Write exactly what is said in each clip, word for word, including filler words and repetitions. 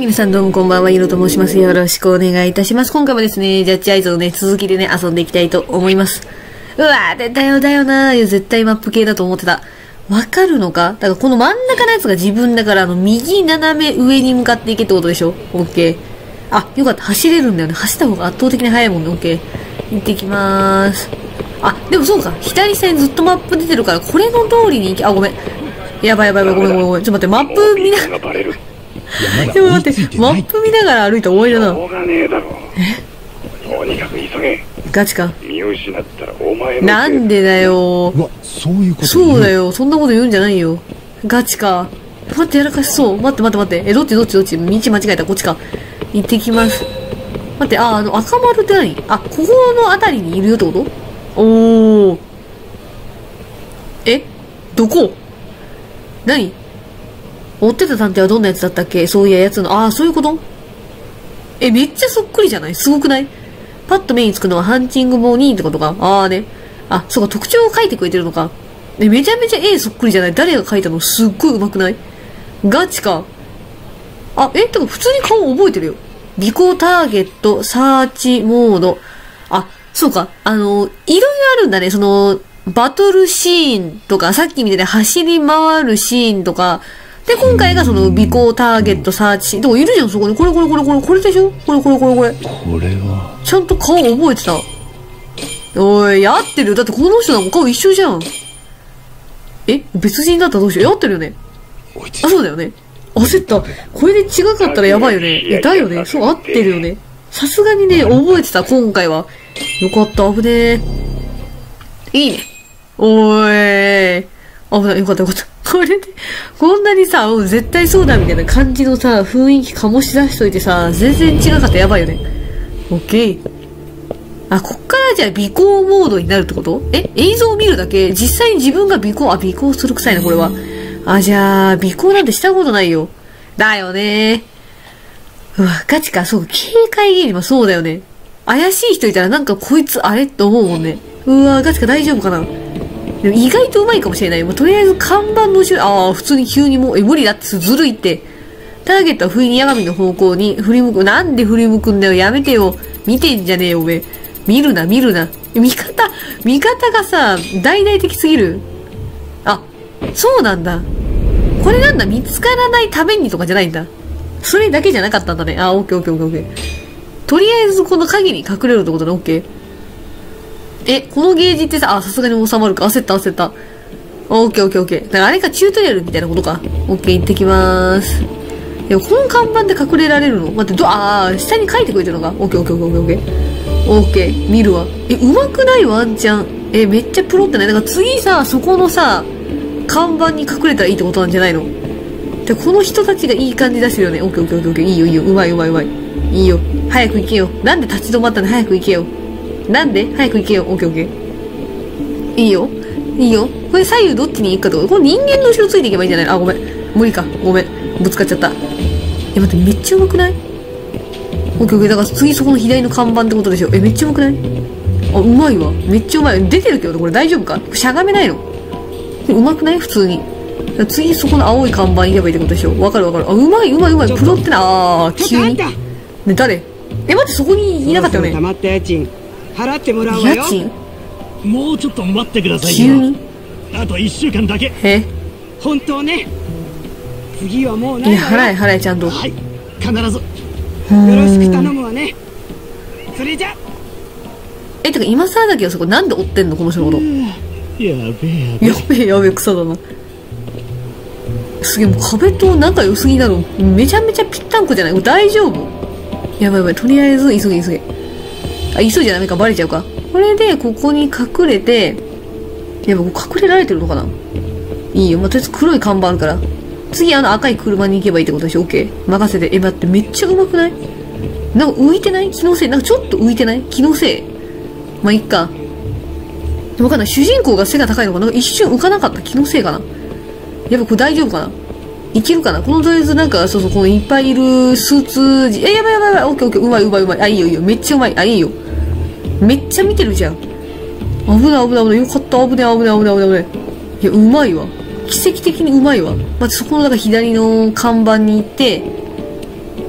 皆さんどうもこんばんは、ゆろと申します。よろしくお願いいたします。今回もですね、ジャッジアイズをね、続きでね、遊んでいきたいと思います。うわー、出たよだよなー。絶対マップ系だと思ってた。わかるのか？だからこの真ん中のやつが自分だから、あの、右斜め上に向かっていけってことでしょ？オッケー。あ、よかった。走れるんだよね。走った方が圧倒的に速いもんね。オッケー。行ってきまーす。あ、でもそうか。左下にずっとマップ出てるから、これの通りに行き、あ、ごめん。やばいやばいやばい、ごめんごめんごめん。ちょっと待って、マップ見な、でも待って、マップ見ながら歩いたら終わりだな。 しょうがねえだろ。え？とにかく急げ。 ガチか。 見失ったらお前の。 なんでだよ。 うわ、そういうこと。 そうだよ。そんなこと言うんじゃないよ。ガチか。待って、やらかしそう。待って待って待って。え、どっちどっちどっち？道間違えた。こっちか。行ってきます。待って、あ、あの、赤丸って何？あ、ここのあたりにいるよってこと？おー。え？どこ？何？追ってた探偵はどんなやつだったっけ？そういや、やつの、ああ、そういうこと？え、めっちゃそっくりじゃない？すごくない？パッと目につくのはハンチングボーニーってことか。ああね。あ、そうか、特徴を書いてくれてるのか。え、めちゃめちゃ絵そっくりじゃない？誰が書いたの？すっごい上手くない？ガチか。あ、え、てか普通に顔覚えてるよ。尾行ターゲット、サーチモード。あ、そうか。あの、いろいろあるんだね。その、バトルシーンとか、さっきみたいな走り回るシーンとか、で、今回がその、尾行ターゲット、サーチシーン。でもいるじゃん、そこに。これこれこれこれ、これでしょ？これこれこれこれ。 これは。 ちゃんと顔覚えてた。おい、合ってるよ。だってこの人なんか顔一緒じゃん。え？別人だったらどうしよう。合ってるよね。あ、そうだよね。焦った。これで違かったらやばいよね。え、だよね。そう、合ってるよね。さすがにね、覚えてた、今回は。よかった、危ねえ。いいね。おーい。危ない、よかったよかった。これで、こんなにさ、うん、絶対そうだみたいな感じのさ、雰囲気醸し出しといてさ、全然違かったらやばいよね。オッケー。あ、こっからじゃあ尾行モードになるってこと？え？映像を見るだけ？実際に自分が尾行、あ、尾行する臭いな、これは。あ、じゃあ、尾行なんてしたことないよ。だよねー。うわ、ガチか、そう、警戒ゲームもそうだよね。怪しい人いたらなんかこいつあれって思うもんね。うわ、ガチか大丈夫かな。でも意外と上手いかもしれない。もうとりあえず看板の後ろ、ああ、普通に急にもう、え、無理だってずるいって。ターゲットは不意に矢神の方向に振り向く。なんで振り向くんだよ。やめてよ。見てんじゃねえよ、おめえ。見るな、見るな。味方、味方がさ、大々的すぎる。あ、そうなんだ。これなんだ、見つからないためにとかじゃないんだ。それだけじゃなかったんだね。あ、オッケーオッケーオッケーオッケー。とりあえずこの鍵に隠れるってことね、オッケー。え、このゲージってさ、あ、さすがに収まるか。焦った焦った。オッケーオッケーオッケー。だからあれかチュートリアルみたいなことか。オッケー行ってきまーす。でもこの看板で隠れられるの？待って、ど、あー、下に書いてくれてるのか。オッケーオッケーオッケーオッケー。オッケー、見るわ。え、上手くないワンチャン。え、めっちゃプロってない？だから次さ、そこのさ、看板に隠れたらいいってことなんじゃないの？で、この人たちがいい感じ出してるよね。オッケーオッケーオッケーオッケー。いいよいいよ。うまいうまいうまい。いいよ。早く行けよ。なんで立ち止まったの？早く行けよ。なんで早く行けよ。オッケーオッケー。いいよ。いいよ。これ左右どっちに行くかってこと？これ人間の後ろついていけばいいんじゃない？あ、ごめん。無理か。ごめん。ぶつかっちゃった。え、待って、めっちゃ上手くない？オッケーオッケー。だから次そこの左の看板ってことでしょ。え、めっちゃ上手くない？あ、うまいわ。めっちゃうまい。出てるけど、これ大丈夫か？しゃがめないの？うまくない？普通に。次そこの青い看板行けばいいってことでしょ。わかるわかる。あ、うまいうまいうまい。プロってな。あー、急に。ね、誰？え、待って、そこにいなかったよね。 溜まった家賃払ってもらうわよ。 家賃？ もうちょっと待ってくださいよ。 急に？ あといっしゅうかんだけ。 え？ 本当ね。次はもうないいや、払え払え、ちゃんと。 はい、必ず。 よろしく頼むわね。それじゃ。 え、てか今更だけどそこなんで追ってんのこの人のこと。 やべえやべえ。 やべえやべえ、草だな。すげえ、もう壁と仲良すぎだろ。めちゃめちゃぴったんこじゃない？大丈夫？やばいやばい、とりあえず急げ急げ。あ、急いじゃダメか、バレちゃうか。これで、ここに隠れて、やばい、隠れられてるのかな？いいよ、まあ、とりあえず黒い看板あるから。次あの赤い車に行けばいいってことでしょ？オッケー。任せて。え、待って、めっちゃ上手くない？なんか浮いてない？気のせい。なんかちょっと浮いてない？気のせい。まあ、いっか。わかんない。主人公が背が高いのかな？なんか一瞬浮かなかった。気のせいかな？やっぱこれ大丈夫かな？いけるかな？このとりあえずなんか、そうそう、このいっぱいいるスーツじ、え、やばいやばいやばい、オッケーオッケー、うまいうまいうまい。あ、いいよいいよ。めっちゃうまい。あ、いいよ。めっちゃ見てるじゃん。危ない危ない危ない。よかった。危ない危ない危ない危ない危ない。いや、うまいわ。奇跡的にうまいわ。まずそこの、だから左の看板に行って、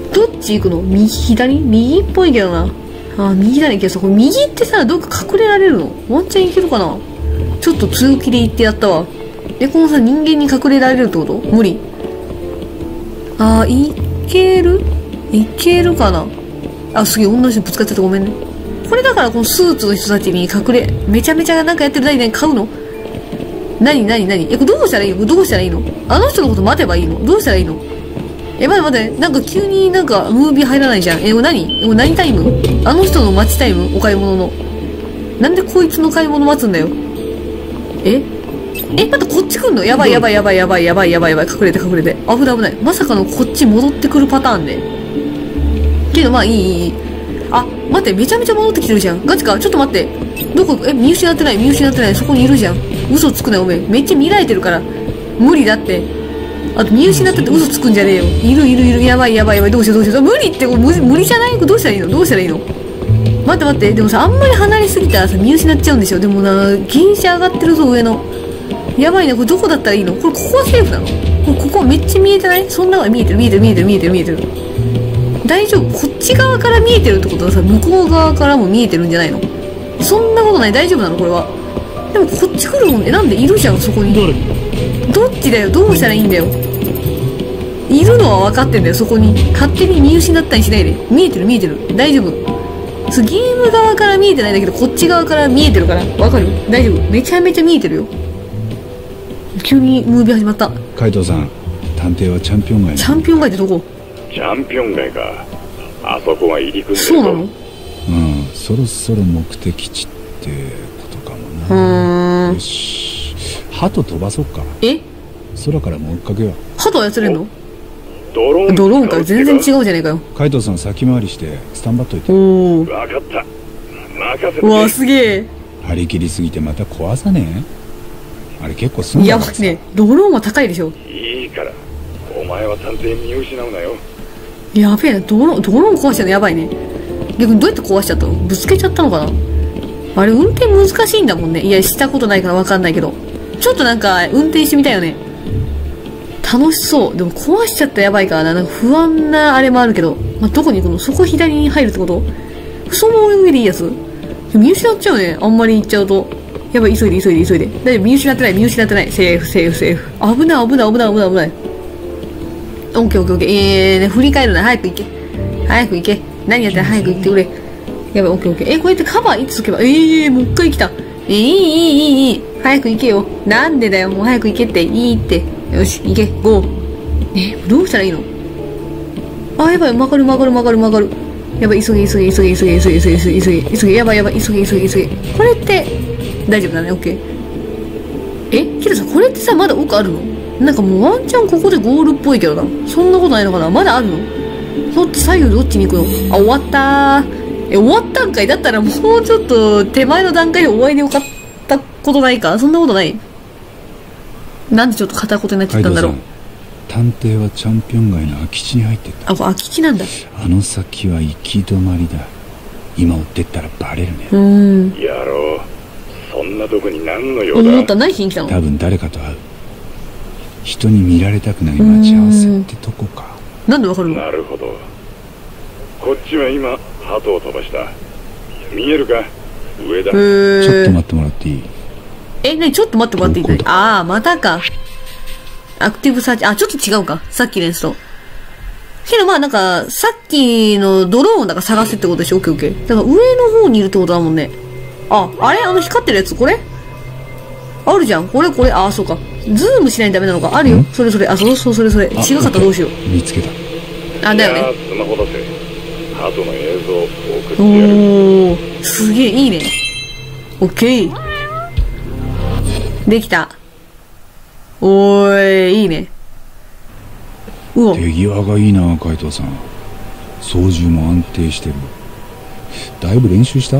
どっち行くの？右左？右っぽいけどな。あ、右だね。けどさ、これ右ってさ、どっか隠れられるの？ワンチャンいけるかな？ちょっと強気で言ってやったわ。え、このさ、人間に隠れられるってこと？無理。あー、いける？いけるかな？あ、すげえ、女の人ぶつかっちゃってごめんね。これだからこのスーツの人たちに隠れ、めちゃめちゃなんかやってる何々買うの？何何何え、どうしたらいいの？どうしたらいいの？あの人のこと待てばいいの？どうしたらいいの？え、待って待って、なんか急になんかムービー入らないじゃん。え、これ何？これ何タイム？あの人の待ちタイム？お買い物の。なんでこいつの買い物待つんだよ。ええ、待って、こっち来んの？やばいやばいやばいやばいやばいやばいやばい。隠れて隠れて。危ない危ない。まさかのこっち戻ってくるパターンね。けどまあいいいいいい。あ、待って、めちゃめちゃ戻ってきてるじゃん。ガチか？ちょっと待って。どこ、え、見失ってない見失ってない。そこにいるじゃん。嘘つくなよ、おめえ。めっちゃ見られてるから。無理だって。あと見失ってて嘘つくんじゃねえよ。いるいるいる。やばいやばいやばい。どうしようどうしよう。無理ってこれ無理、無理じゃない？どうしたらいいの？どうしたらいいの？待って待って。でもさ、あんまり離れすぎたらさ、見失っちゃうんでしょ。でもな、銀車上がってるぞ、上の。やばいね。これどこだったらいいの？これここはセーフなの？これここめっちゃ見えてない？そんなの見えてる見えてる見えてる見えてる見えてる。大丈夫？こっち側から見えてるってことはさ、向こう側からも見えてるんじゃないの？そんなことない？大丈夫なのこれは。でもこっち来るもんね。なんでいるじゃん、そこに。どっちだよ？どうしたらいいんだよ。いるのは分かってんだよ、そこに。勝手に見失ったりしないで。見えてる見えてる。大丈夫。そう、ゲーム側から見えてないんだけど、こっち側から見えてるから。わかる？大丈夫。めちゃめちゃ見えてるよ。急にムービー始まった。 海藤さん、探偵はチャンピオン街。 チャンピオン街ってどこ？ チャンピオン街か。あそこが入り組んでる。 そうなの？ うん、そろそろ目的地ってことかもうな。 ーん。 よし、鳩飛ばそうか。 え？ 空からもう追っかけよう。 鳩操れんの？ ドローンドローンか。全然違うじゃねえかよ。 海藤さん先回りしてスタンバっといて。 おー。 わかった。任せて。 うわ、すげえ。 張り切りすぎてまた壊さねえ？あれ結構すんだやからさ。 ばいね。ドローンは高いでしょ。 いいから。お前は探偵見失うなよ。 やべえな。ドローン、ドローン壊しちゃうのやばいね。逆にどうやって壊しちゃったの？ぶつけちゃったのかな？あれ、運転難しいんだもんね。いや、したことないからわかんないけど。ちょっとなんか、運転してみたいよね。楽しそう。でも壊しちゃったらやばいからな。なんか不安なあれもあるけど。まあ、どこに行くの？そこ左に入るってこと？その上でいいやつ？見失っちゃうね。あんまり行っちゃうと。やばい、急いで急いで急いで。大丈夫、見失ってない、見失ってない。セーフ、セーフ、セーフ。危ない、危ない、危ない、危ない、危ない。オッケーオッケーオッケー。えー、ね、振り返るな。早く行け。早く行け。何やったら早く行ってくれ。やばい、オッケーオッケー。え、こうやってカバーいつつけば、えー、もう一回来た。えー、いい、いい、いい、いい。早く行けよ。なんでだよ、もう早く行けって。いいって。よし、行け、ゴー。え、どうしたらいいの？あ、やばい、曲がる曲がる曲がる曲がる。やばい、急げ急げ急げ急げ急げ急げ急げ急げ急げ。やばいやばい、急げ急げ急げ。これって、大丈夫だね、オッケー。え、けどさ、これってさ、まだ奥あるの？なんかもうワンチャンここでゴールっぽいけどな。そんなことないのかな？まだあるの？そっち左右どっちに行くの？あ、終わったー。え、終わったんかい？だったらもうちょっと手前の段階で終わりでよかったことないか？そんなことない？なんでちょっと片言になっちゃったんだろう。 探偵はチャンピオン街の空き地に入ってった。 あ、これ空き地なんだ。 あの先は行き止まりだ。今追ってったらバレるね。 うーん。 やろう。そんなとこに何の用だ？ 思った。何しに来たの？ 多分誰かと会う。人に見られたくない待ち合わせってとこか。 なんでわかるの？ なるほど。こっちは今鳩を飛ばした。見えるか？上だ。 へー。 ちょっと待ってもらっていい？ え、なに、ちょっと待ってもらっていい？ああ、またか。アクティブサーチ、あ、ちょっと違うか。さっきのやつと。けどまあなんか、さっきのドローンだから探せってことでしょ？オッケーオッケー。だから上の方にいるってことだもんね。あ、あれ？あの光ってるやつ？これ？あるじゃん。これこれ。あ、そうか。ズームしないとダメなのか。あるよ。それそれ。あ、そうそう、それそれ。違かったらどうしよう。 見つけた。 あ、だよね。 スマホ出せ。鳩の映像を送っておやる。 ー、すげえ、いいね。オッケー。できた。おーい、いいね。うわ。 手際がいいな、海藤さん。操縦も安定してる。だいぶ練習した？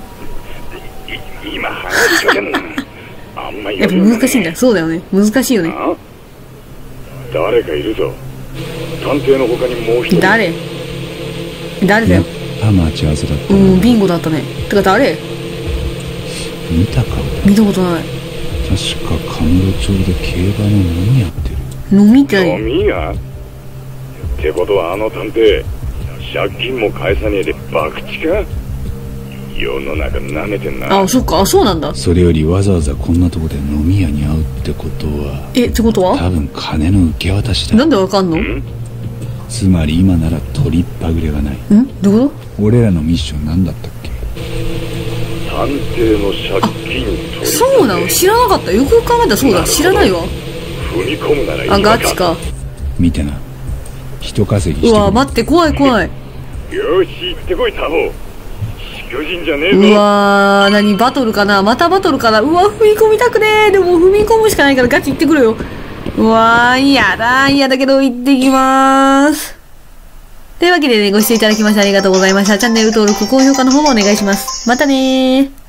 今話しかけんな。あんまやっぱ難しいんだ。そうだよね。難しいよね。 あ？誰かいるぞ。探偵の他にもう一人。 誰？誰だよ。 やっぱ待ち合わせだったな。 うん、ビンゴだったね。てか誰？ 見た顔だ。 見たことない。 確か神室町で競馬の飲みやってる。 飲みって何？ 飲みが？ってことはあの探偵借金も返さねえで博打か。世の中舐めてんな。 あ、そっか、あ、そうなんだ。 それよりわざわざこんなとこで飲み屋に会うってことは、 え、ってことは多分金の受け渡しだ。 なんでわかんの？ん？ んつまり今なら取りっぱぐれがない。 どういうこ俺らのミッションなんだったっけ？ 探偵の借金取りと？そうなの？知らなかった。よく考えたらそうだ。知らないわ。 踏み込むなら今あ、ガチか。 見てな。人稼ぎしてくれ。 うわ、待って、怖い怖い。 よし行ってこいタボ。巨人じゃねえぞ。 うわー、何バトルかな？またバトルかな？うわ、踏み込みたくねー。でも踏み込むしかないからガチ行ってくるよ。うわー、嫌だー、嫌だけど行ってきまーす。というわけでね、ご視聴いただきましてありがとうございました。チャンネル登録、高評価の方もお願いします。またねー。